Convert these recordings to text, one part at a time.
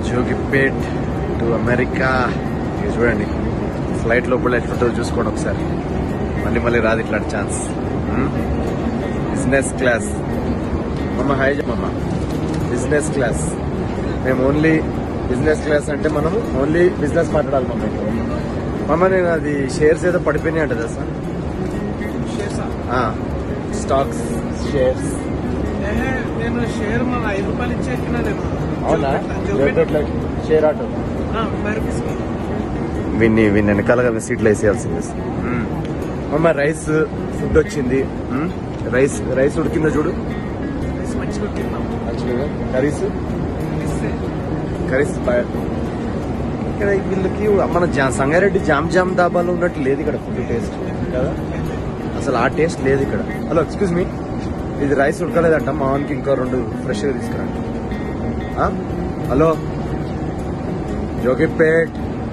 Jogipet to America. ఇది చూడండి, flight లోపల ఎట్లుంటుందో చూసుకోండి ఒకసారి. మళ్ళీ రాదు ఇట్లాంటి ఛాన్స్. Business class. మమ్మ హాయ్ మమ్మ. Business class. మేము ఓన్లీ బిజినెస్ క్లాస్ అంటే మనం ఓన్లీ బిజినెస్ మాట్లాడాలి మమ్మ. నేను అది షేర్స్ ఏదో పడిపోయినాయి అంట కదా సార్. Stocks shares. నేను షేర్ మన 5 రూపాయలు ఇచ్చేకినా నేను. అవునా? షేర్ ఆటో వీన్ని వెనకాలగా సీట్లు వేసేయాల్సింది. అమ్మ రైస్ ఫుడ్ వచ్చింది. రైస్ ఉడికిందో చూడు. కర్రీస్ ఇక్కడ వీళ్ళకి మన సంగారెడ్డి జామ్ దాబాలో ఉన్నట్టు లేదు ఇక్కడ ఫుడ్ టేస్ట్ కదా. అసలు ఆ టేస్ట్ లేదు ఇక్కడ. హలో ఎక్స్క్యూజ్ మీ, ఇది రైస్ ఉడకలేదంట. మా వానికి ఇంకో 2 ఫ్రెష్గా తీసుకురండి. హలో జోగిపేట్.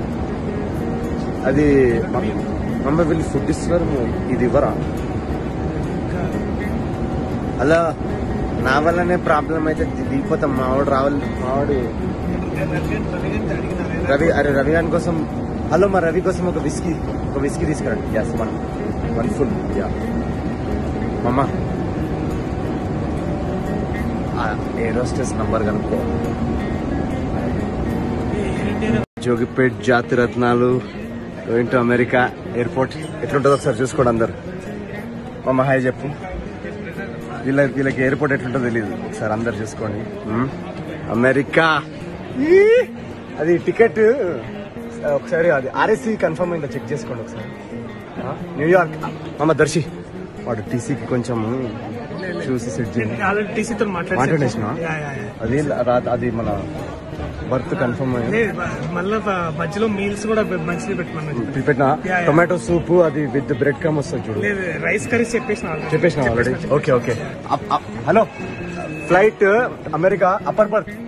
అది మమ్మ వీళ్ళు ఫుడ్ ఇస్తున్నారు, ఇది ఇవ్వరా? అలా నా వల్లనే ప్రాబ్లం అయితే దిగిపోతాం. మావాడు రావాలి. మావాడు రవి గారి కోసం. హలో మా రవి కోసం ఒక విస్కీ తీసుకురండి. Gas one full. యా మమ్మ ఏరోస్టెస్ నంబర్ కనుక్కో. జోగిపేట్ జాతి రత్నాలు గోయింగ్ టు అమెరికా ఎయిర్పోర్ట్. ఎట్లుంటుందో ఒకసారి చూసుకోండి అందరు. మమ్మ హాయ్ చెప్పు. వీళ్ళకి ఎయిర్పోర్ట్ ఎట్లుంటుందో తెలియదు. ఒకసారి అందరు చూసుకోండి. అమెరికా. అది టికెట్ ఒకసారి అది RSC కన్ఫర్మ్ అయిందో చెక్ చేసుకోండి ఒకసారి. న్యూయార్క్. మమ్మ దర్శి వాడు టీసీకి కొంచెం చూసి సెట్ చేయండి. మాట్లాడేసిన అది మన బర్త్ కన్ఫర్మ్ అయింది. మళ్ళీ మధ్యలో మీల్స్ కూడా మంచిది పెట్టినా. టొమాటో సూప్ అది విత్ బ్రెడ్ క్రమ్ వస్తుంది చూడు. రైస్ కర్రీస్ చెప్పేసిన already. Okay. Hello flight America upper birth.